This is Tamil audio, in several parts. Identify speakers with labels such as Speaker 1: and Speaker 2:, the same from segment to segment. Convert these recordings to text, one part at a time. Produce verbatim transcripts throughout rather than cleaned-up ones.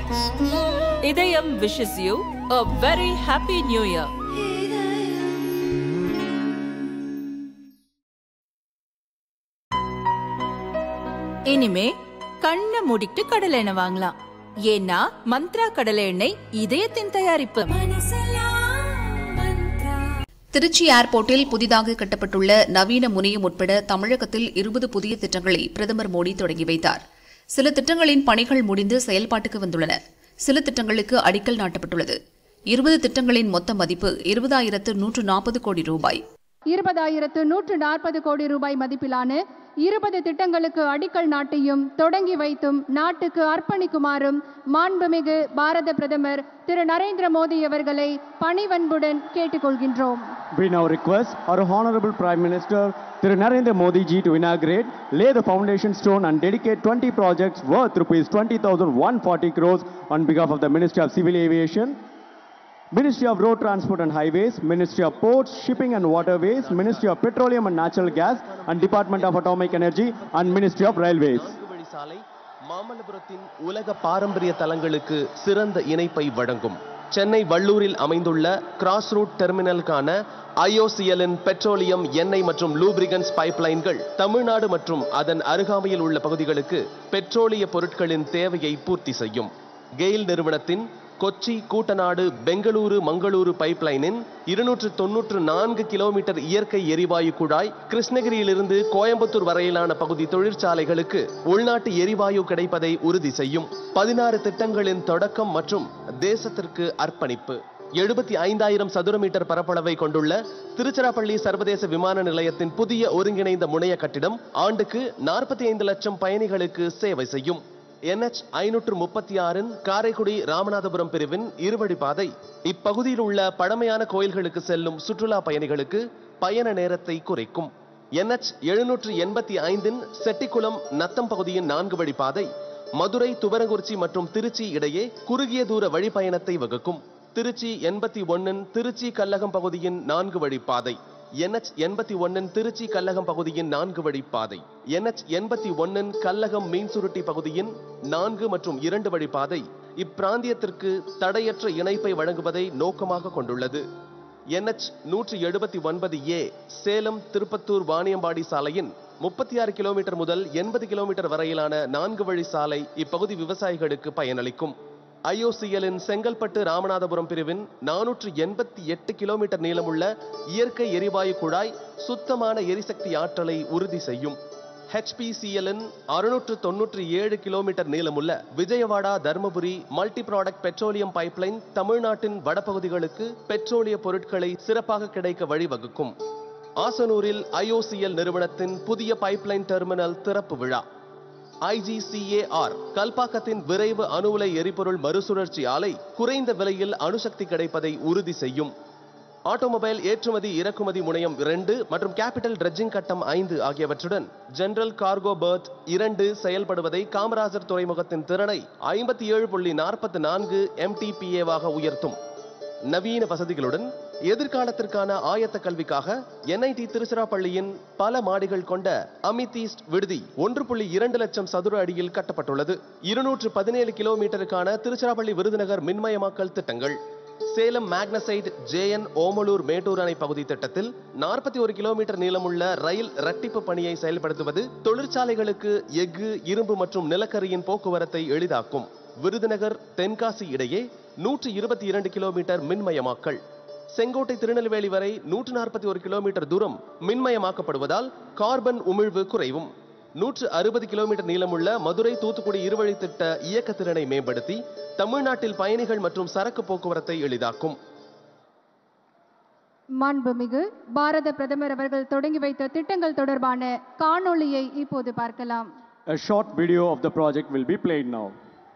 Speaker 1: Idayam wishes you a very happy new year. இனிமே கண்ணை மூடிட்டு கடலை எண்ணெய் வாங்கலாம். ஏன்னா மந்த்ரா கடலை எண்ணெய் இதயத்தின் தயாரிப்பு.
Speaker 2: திருச்சி ஏர்போர்ட்டில் புதிதாக கட்டப்பட்டுள்ள நவீன முனையம் உட்பட தமிழகத்தில் இருபது புதிய திட்டங்களை பிரதமர் மோடி தொடங்கி வைத்தார். சில திட்டங்களின் பணிகள் முடிந்து செயல்பாட்டுக்கு வந்துள்ளன. சில திட்டங்களுக்கு அடிக்கல் நாட்டப்பட்டுள்ளது. இருபது திட்டங்களின் மொத்த மதிப்பு இருபதாயிரத்து நூற்று நாற்பது கோடி ரூபாய்.
Speaker 3: இருபதாயிரத்து நூற்று நாற்பது கோடி ரூபாய் மதிப்பிலான இருபது திட்டங்களுக்கு அடிக்கல் நாட்டியும் தொடங்கி வைத்தும் நாட்டுக்கு அர்ப்பணிக்குமாறும் மாண்புமிகு பாரத பிரதமர் திரு நரேந்திர மோடி அவர்களை பணிவன்புடன் கேட்டுக்கொள்கின்றோம்.
Speaker 4: We now request our Honorable Prime Minister Thiru Narendra Modi ji to inaugurate, lay the foundation stone and dedicate twenty projects worth rupees twenty thousand one hundred forty crores on behalf of the Ministry of Civil Aviation, Ministry of Road Transport and Highways, Ministry of Ports, Shipping and Waterways, Ministry of Petroleum and Natural Gas and Department of Atomic Energy and Ministry of Railways.
Speaker 5: மாமல்லபுரத்தின் உலக பாரம்பரிய தலங்களுக்கு சிறந்த இணைப்பை வழங்கும் சென்னை வள்ளூரில் அமைந்துள்ள கிராஸ் ரூட் டெர்மினலுக்கான ஐஓசிஎல்லின் பெட்ரோலியம், எண்ணெய் மற்றும் லூப்ரிகன்ஸ் பைப்லைன்கள் தமிழ்நாடு மற்றும் அதன் அருகாமையில் உள்ள பகுதிகளுக்கு பெட்ரோலிய பொருட்களின் தேவையை பூர்த்தி செய்யும். கெயில் நிறுவனத்தின் கொச்சி, கூட்டநாடு, பெங்களூரு, மங்களூரு பைப்லைனின் இருநூற்று தொன்னூற்று நான்கு கிலோமீட்டர் இயற்கை எரிவாயு குழாய் கிருஷ்ணகிரியிலிருந்து கோயம்புத்தூர் வரையிலான பகுதி தொழிற்சாலைகளுக்கு உள்நாட்டு எரிவாயு கிடைப்பதை உறுதி செய்யும். பதினாறு திட்டங்களின் தொடக்கம் மற்றும் தேசத்திற்கு அர்ப்பணிப்பு. எழுபத்தி ஐந்தாயிரம் சதுர மீட்டர் பரப்பளவை கொண்டுள்ள திருச்சிராப்பள்ளி சர்வதேச விமான நிலையத்தின் புதிய ஒருங்கிணைந்த முனைய கட்டிடம் ஆண்டுக்கு நாற்பத்தி ஐந்து லட்சம் பயணிகளுக்கு சேவை செய்யும். என்எச் ஐநூற்று முப்பத்தி ஆறின் காரைக்குடி ராமநாதபுரம் பிரிவின் இருவழிப்பாதை இப்பகுதியில் உள்ள பழமையான கோயில்களுக்கு செல்லும் சுற்றுலா பயணிகளுக்கு பயண நேரத்தை குறைக்கும். என்எச் எழுநூற்று எண்பத்தி ஐந்தின் செட்டிக்குளம் நத்தம் பகுதியின் நான்கு வழிப்பாதை மதுரை, துவரங்குறிச்சி மற்றும் திருச்சி இடையே குறுகிய தூர வழிப்பயணத்தை வகுக்கும். திருச்சி எண்பத்தி ஒன்னின் திருச்சி கல்லகம் பகுதியின் நான்கு வழிப்பாதை, என்எச் எண்பத்தி ஒன்னின் திருச்சி கல்லகம் பகுதியின் நான்கு வழிப்பாதை, என்எச் எண்பத்தி ஒன்னின் கல்லகம் மீன்சுருட்டி பகுதியின் நான்கு மற்றும் இரண்டு வழிப்பாதை இப்பிராந்தியத்திற்கு தடையற்ற இணைப்பை வழங்குவதை நோக்கமாக கொண்டுள்ளது. என்எச் நூற்று எழுபத்தி ஒன்பது ஏ சேலம் திருப்பத்தூர் வாணியம்பாடி சாலையின் முப்பத்தி ஆறு கிலோமீட்டர் முதல் எண்பது கிலோமீட்டர் வரையிலான நான்கு வழி சாலை இப்பகுதி விவசாயிகளுக்கு பயனளிக்கும். ஐஓசிஎல்லின் செங்கல்பட்டு ராமநாதபுரம் பிரிவின் நானூற்று எண்பத்தி எட்டு கிலோமீட்டர் நீளமுள்ள இயற்கை எரிவாயு குழாய் சுத்தமான எரிசக்தி ஆற்றலை உறுதி செய்யும். ஹெச்பிசிஎல்லின் அறுநூற்று தொன்னூற்றி ஏழு கிலோமீட்டர் நீளமுள்ள Vijayawada Dharmapuri multi product petroleum pipeline தமிழ்நாட்டின் வடபகுதிகளுக்கு பெட்ரோலிய பொருட்களை சிறப்பாக கிடைக்க வழிவகுக்கும். ஆசனூரில் ஐஓசிஎல் நிறுவனத்தின் புதிய பைப்லைன் டெர்மினல் திறப்பு விழா. ஐஜிசிஏஆர் கல்பாக்கத்தின் விரைவு அணு உலை எரிபொருள் மறுசுழற்சி ஆலை குறைந்த விலையில் அணுசக்தி கிடைப்பதை உறுதி செய்யும். ஆட்டோமொபைல் ஏற்றுமதி இறக்குமதி முனையம் இரண்டு மற்றும் கேபிட்டல் ட்ரெட்ஜிங் கட்டம் ஐந்து ஆகியவற்றுடன் ஜெனரல் கார்கோ பெர்த் இரண்டு செயல்படுவதை காமராஜர் துறைமுகத்தின் திறனை ஐம்பத்தி ஏழு புள்ளி நாற்பத்தி நான்கு எம்டிபிஏவாக உயர்த்தும். நவீன வசதிகளுடன் எதிர்காலத்திற்கான ஆயத்த கல்விக்காக என்ஐடி திருச்சிராப்பள்ளியின் பல மாடிகள் கொண்ட அமிதீஸ்ட் விடுதி ஒன்று புள்ளி இரண்டு லட்சம் சதுர அடியில் கட்டப்பட்டுள்ளது. இருநூற்று பதினேழு கிலோமீட்டருக்கான திருச்சிராப்பள்ளி விருதுநகர் மின்மயமாக்கல் திட்டங்கள். சேலம் மேக்னசைட் ஜேஎன் ஓமலூர் மேட்டூர் அணை பகுதி திட்டத்தில் நாற்பத்தி ஒரு கிலோமீட்டர் நீளமுள்ள ரயில் இரட்டிப்பு பணியை செயல்படுத்துவது தொழிற்சாலைகளுக்கு எஃகு, இரும்பு மற்றும் நிலக்கரியின் போக்குவரத்தை எளிதாக்கும். விருதுநகர் தென்காசி இடையே நூற்று இருபத்தி இரண்டு கிலோமீட்டர் மின்மயமாக்கல். செங்கோட்டை திருநெல்வேலி வரை நூற்று நாற்பத்தி ஒரு கிலோமீட்டர் தூரம் மின்மயமாக்கப்படுவதால் கார்பன் உமிழ்வு குறைவும். நூற்று அறுபது கிலோமீட்டர் நீளமுள்ள மதுரை தூத்துக்குடி இருவழி திட்ட இயக்க திறனை மேம்படுத்தி தமிழ்நாட்டில் பயணிகள் மற்றும் சரக்கு போக்குவரத்தை எளிதாக்கும்.
Speaker 3: மாண்புமிகு பாரத பிரதமர் அவர்கள் தொடங்கி வைத்த திட்டங்கள் தொடர்பான காணொளியை இப்போது பார்க்கலாம்.
Speaker 4: A short video of the project will be played now.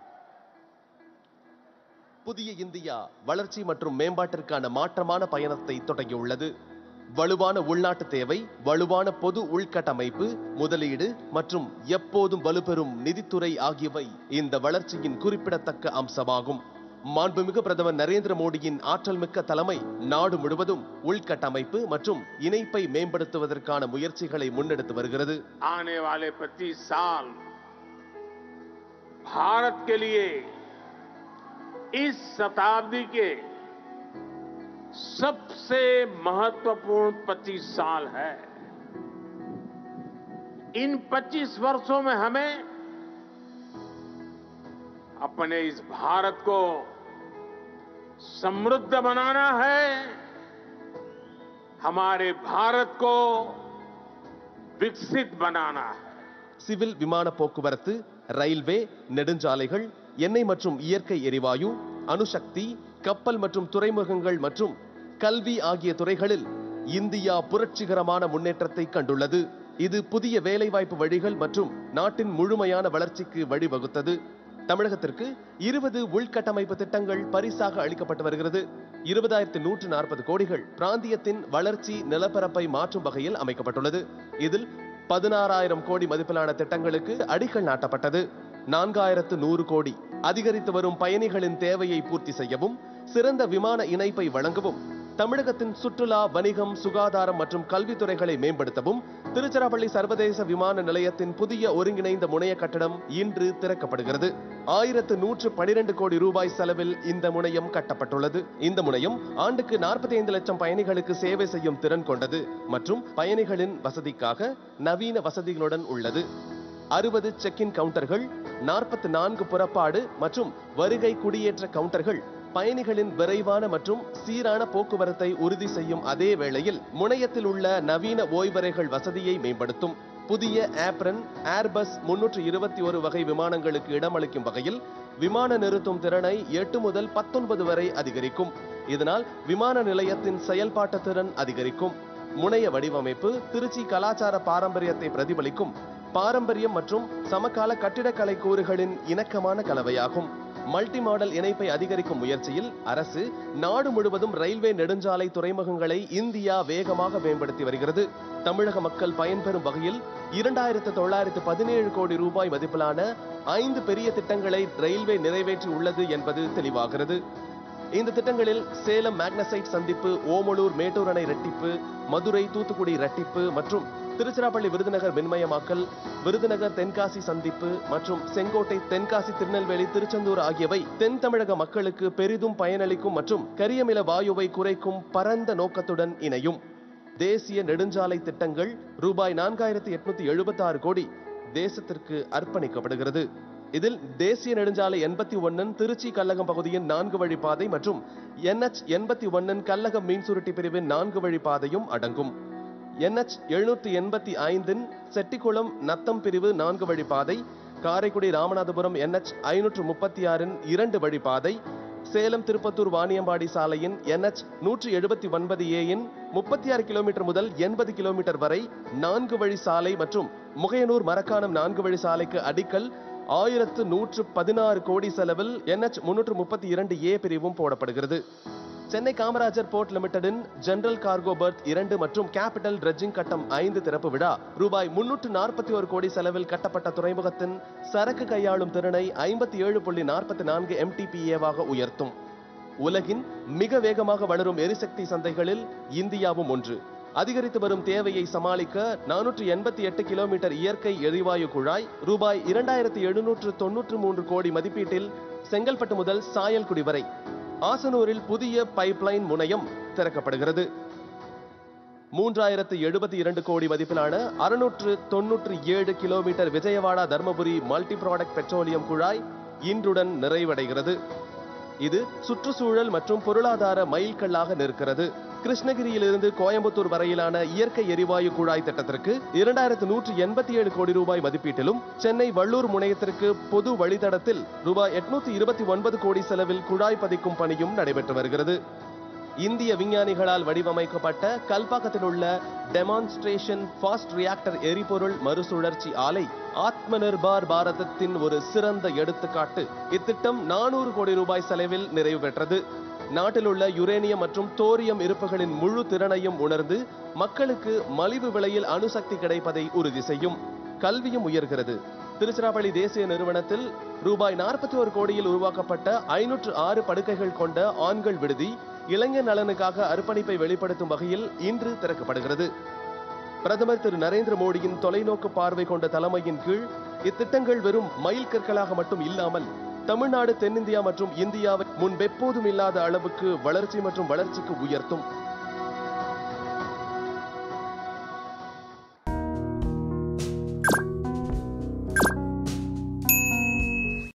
Speaker 5: புதிய இந்தியா வளர்ச்சி மற்றும் மேம்பாட்டிற்கான மாற்றமான பயணத்தை தொடங்கியுள்ளது. வலுவான உள்நாட்டு தேவை, வலுவான பொது உள்கட்டமைப்பு, முதலீடு மற்றும் எப்போதும் வலுப்பெறும் நிதித்துறை ஆகியவை இந்த வளர்ச்சியின் குறிப்பிடத்தக்க அம்சமாகும். மாண்புமிகு பிரதமர் நரேந்திர மோடியின் ஆற்றல் மிக்க தலைமை நாடு முழுவதும் உள்கட்டமைப்பு மற்றும் இணைப்பை மேம்படுத்துவதற்கான முயற்சிகளை முன்னெடுத்து வருகிறது.
Speaker 6: आने वाले पच्चीस साल भारत के लिए इस शताब्दी के सबसे महत्वपूर्ण पच्चीस साल है। इन पच्चीस वर्षों में हमें अपने इस भारत को समृद्ध बनाना है, हमारे भारत को विकसित बनाना है।
Speaker 5: சிவில் விமான போக்குவரத்து, ரயில்வே, நெடுஞ்சாலைகள், எண்ணெய் மற்றும் இயற்கை எரிவாயு, அணுசக்தி, கப்பல் மற்றும் துறைமுகங்கள் மற்றும் கல்வி ஆகிய துறைகளில் இந்தியா புரட்சிகரமான முன்னேற்றத்தை கண்டுள்ளது. இது புதிய வேலைவாய்ப்பு வழிகள் மற்றும் நாட்டின் முழுமையான வளர்ச்சிக்கு வழிவகுத்தது. தமிழகத்திற்கு இருபது உள்கட்டமைப்பு திட்டங்கள் பரிசாக அளிக்கப்பட்டு வருகிறது. இருபதாயிரத்து நூற்று நாற்பது கோடிகள் பிராந்தியத்தின் வளர்ச்சி நிலப்பரப்பை மாற்றும் வகையில் அமைக்கப்பட்டுள்ளது. இதில் பதினாறாயிரம் கோடி மதிப்பிலான திட்டங்களுக்கு அடிக்கல் நாட்டப்பட்டது. நான்காயிரத்து நூறு கோடி அதிகரித்து வரும் பயணிகளின் தேவையை பூர்த்தி செய்யவும், சிறந்த விமான இணைப்பை வழங்கவும், தமிழகத்தின் சுற்றுலா, வணிகம், சுகாதாரம் மற்றும் கல்வித்துறைகளை மேம்படுத்தவும் திருச்சிராப்பள்ளி சர்வதேச விமான நிலையத்தின் புதிய ஒருங்கிணைந்த முனைய கட்டடம் இன்று திறக்கப்படுகிறது. ஆயிரத்து நூற்று பனிரெண்டு கோடி ரூபாய் செலவில் இந்த முனையம் கட்டப்பட்டுள்ளது. இந்த முனையம் ஆண்டுக்கு நாற்பத்தி ஐந்து லட்சம் பயணிகளுக்கு சேவை செய்யும் திறன் கொண்டது மற்றும் பயணிகளின் வசதிக்காக நவீன வசதிகளுடன் உள்ளது. அறுபது செக்-இன் கவுண்டர்கள், நாற்பத்தி நான்கு புறப்பாடு மற்றும் வருகை குடியேற்ற கவுண்டர்கள் பயணிகளின் விரைவான மற்றும் சீரான போக்குவரத்தை உறுதி செய்யும் அதே வேளையில் முனையத்தில் உள்ள நவீன ஓய்வறைகள் வசதியை மேம்படுத்தும். புதிய ஆப்ரன் ஏர்பஸ் முன்னூற்று இருபத்தி ஒரு வகை விமானங்களுக்கு இடமளிக்கும் வகையில் விமான நிறுத்தும் திறனை எட்டு முதல் பத்தொன்பது வரை அதிகரிக்கும். இதனால் விமான நிலையத்தின் செயல்பாட்டு திறன் அதிகரிக்கும். முனைய வடிவமைப்பு திருச்சி கலாச்சார பாரம்பரியத்தை பிரதிபலிக்கும் பாரம்பரியம் மற்றும் சமகால கட்டிடக்கலை கூறுகளின் இணக்கமான கலவையாகும். மல்டி மாடல் இணைப்பை அதிகரிக்கும் முயற்சியில் அரசு நாடு முழுவதும் ரயில்வே, நெடுஞ்சாலை, துறைமுகங்களை இந்தியா வேகமாக மேம்படுத்தி வருகிறது. தமிழக மக்கள் பயன்பெறும் வகையில் இரண்டாயிரத்து தொள்ளாயிரத்து பதினேழு கோடி ரூபாய் மதிப்பிலான ஐந்து பெரிய திட்டங்களை ரயில்வே நிறைவேற்றி உள்ளது என்பது தெளிவாகிறது. இந்த திட்டங்களில் சேலம் மேக்னசைட் சந்திப்பு, ஓமலூர் மேட்டூர் அணை இரட்டிப்பு, மதுரை தூத்துக்குடி இரட்டிப்பு மற்றும் திருச்சிராப்பள்ளி விருதுநகர் மின்மயமாக்கல், விருதுநகர் தென்காசி சந்திப்பு மற்றும் செங்கோட்டை தென்காசி திருநெல்வேலி திருச்செந்தூர் ஆகியவை தென் தமிழக மக்களுக்கு பெரிதும் பயனளிக்கும் மற்றும் கரியமில வாயுவை குறைக்கும் பரந்த நோக்கத்துடன் இணையும். தேசிய நெடுஞ்சாலை திட்டங்கள் ரூபாய் நான்காயிரத்து எட்நூத்தி எழுபத்தி ஆறு கோடி தேசத்திற்கு அர்ப்பணிக்கப்படுகிறது. இதில் தேசிய நெடுஞ்சாலை எண்பத்தி ஒன்னின் திருச்சி கல்லகம் பகுதியின் நான்கு வழிப்பாதை மற்றும் என்எச் எண்பத்தி ஒன்னின் கல்லகம் மீன்சுருட்டி பிரிவின் நான்கு வழிப்பாதையும் அடங்கும். என்எச் எழுநூற்றி எண்பத்தி ஐந்தின் செட்டிக்குளம் நத்தம் பிரிவு நான்கு வழிப்பாதை, காரைக்குடி ராமநாதபுரம் என்எச் ஐநூற்று முப்பத்தி ஆறின் இரண்டு வழிப்பாதை, சேலம் திருப்பத்தூர் வாணியம்பாடி சாலையின் என்எச் நூற்று எழுபத்தி ஒன்பது ஏயின் முப்பத்தி ஆறு கிலோமீட்டர் முதல் எண்பது கிலோமீட்டர் வரை நான்கு வழி சாலை மற்றும் முகையனூர் மரக்காணம் நான்கு வழி சாலைக்கு அடிக்கல் ஆயிரத்து நூற்று பதினாறு கோடி செலவில் என்எச் முன்னூற்று முப்பத்தி இரண்டு ஏ பிரிவும் போடப்படுகிறது. சென்னை காமராஜர் போர்ட் லிமிடெடின் ஜெனரல் கார்கோ பர்த் இரண்டு மற்றும் கேபிட்டல் டிரெட்ஜிங் கட்டம் ஐந்து திறப்பு விழா ரூபாய் முன்னூற்று நாற்பத்தி ஒரு கோடி செலவில் கட்டப்பட்ட துறைமுகத்தின் சரக்கு கையாளும் திறனை ஐம்பத்தி ஏழு புள்ளி நாற்பத்தி நான்கு எம்டிபிஏவாக உயர்த்தும். உலகின் மிக வேகமாக வளரும் எரிசக்தி சந்தைகளில் இந்தியாவும் ஒன்று. அதிகரித்து வரும் தேவையை சமாளிக்க நானூற்று எண்பத்தி எட்டு கிலோமீட்டர் இயற்கை எரிவாயு குழாய் ரூபாய் இரண்டாயிரத்தி எழுநூற்று தொன்னூற்று மூன்று கோடி மதிப்பீட்டில் செங்கல்பட்டு முதல் சாயல்குடி வரை ஆசனூரில் புதிய பைப்லைன் முனையம் திறக்கப்படுகிறது. மூன்றாயிரத்து எழுபத்தி இரண்டு கோடி மதிப்பிலான அறுநூற்று தொன்னூற்று ஏழு kilometre Vijayawada Dharmapuri multi product petroleum குழாய் இன்றுடன் நிறைவடைகிறது. இது சுற்றுச்சூழல் மற்றும் பொருளாதார மைல்கல்லாக நிற்கிறது. கிருஷ்ணகிரியிலிருந்து கோயம்புத்தூர் வரையிலான இயற்கை எரிவாயு குழாய் திட்டத்திற்கு இரண்டாயிரத்து நூற்று எண்பத்தி ஏழு கோடி ரூபாய் மதிப்பீட்டிலும், சென்னை வள்ளூர் முனையத்திற்கு பொது வழித்தடத்தில் ரூபாய் எட்நூத்தி இருபத்தி ஒன்பது கோடி செலவில் குழாய் பதிக்கும் பணியும் நடைபெற்று வருகிறது. இந்திய விஞ்ஞானிகளால் வடிவமைக்கப்பட்ட கல்பாக்கத்தில் உள்ள டெமான்ஸ்ட்ரேஷன் ஃபாஸ்ட் ரியாக்டர் எரிபொருள் மறுசுழற்சி ஆலை ஆத்ம நிர்பார் பாரதத்தின் ஒரு சிறந்த எடுத்துக்காட்டு. இத்திட்டம் நானூறு கோடி ரூபாய் செலவில் நிறைவு பெற்றது. நாட்டில் உள்ள யுரேனியம் மற்றும் தோரியம் இருப்புகளின் முழு திறனையும் உணர்ந்து மக்களுக்கு மலிவு விலையில் அணுசக்தி கிடைப்பதை உறுதி செய்யும். கல்வியும் உயர்கிறது. திருச்சிராப்பள்ளி தேசிய நிறுவனத்தில் ரூபாய் நாற்பத்தி ஒரு கோடியில் உருவாக்கப்பட்ட ஐநூற்று ஆறு படுக்கைகள் கொண்ட ஆண்கள் விடுதி இளைஞர் நலனுக்காக அர்ப்பணிப்பை வெளிப்படுத்தும் வகையில் இன்று திறக்கப்படுகிறது. பிரதமர் திரு நரேந்திர மோடியின் தொலைநோக்கு பார்வை கொண்ட தலைமையின் கீழ் இத்திட்டங்கள் வெறும் மைல் கற்களாக மட்டும் இல்லாமல் தமிழ்நாடு தென்னிந்தியா மற்றும் இந்தியாவை முன்பெப்போதும் இல்லாத அளவுக்கு வளர்ச்சி மற்றும் வளர்ச்சிக்கு உயர்த்தும்